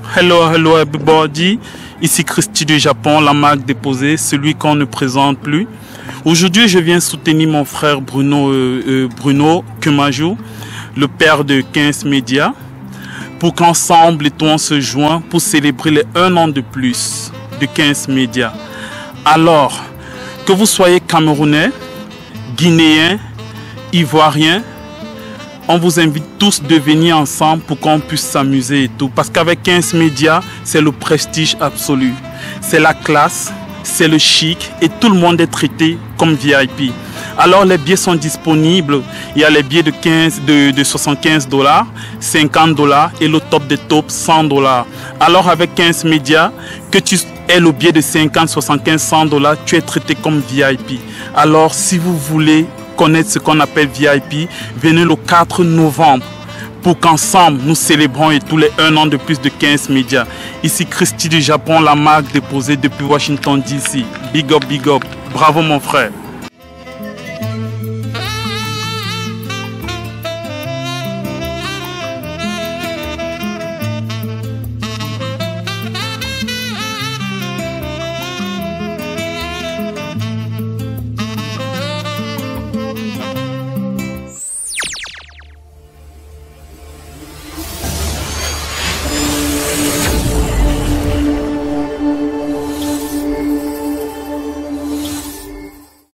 Hello everybody, ici Christy du Japon, la marque déposée, celui qu'on ne présente plus. Aujourd'hui, je viens soutenir mon frère Bruno Kumaju, le père de 15 médias, pour qu'ensemble et tout on se joint pour célébrer les 1 an de plus de 15 médias. Alors, que vous soyez Camerounais, Guinéens, Ivoiriens, on vous invite tous de venir ensemble pour qu'on puisse s'amuser et tout. Parce qu'avec 15 médias, c'est le prestige absolu. C'est la classe, c'est le chic et tout le monde est traité comme VIP. Alors les billets sont disponibles. Il y a les billets de 75 $, 50 $ et le top des tops 100 $. Alors avec 15 médias, que tu aies le billet de 50, 75, 100 $, tu es traité comme VIP. Alors si vous voulez connaître ce qu'on appelle VIP, venez le 4 novembre pour qu'ensemble nous célébrons et tous les 1 an de plus de 15 médias. Ici Christy du Japon, la marque déposée depuis Washington DC. Big up, bravo mon frère.